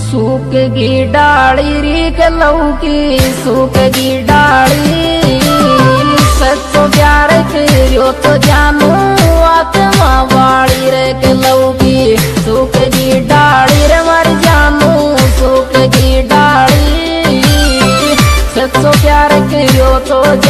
सूखेगी डाली री के लौकी सूखेगी डाली। सच्चो प्यार करियो तो जानू आत्मा वाली रे के लौकी सूखेगी डाली रे मर जानू सूखेगी डाली। सच्चो प्यार करियो तो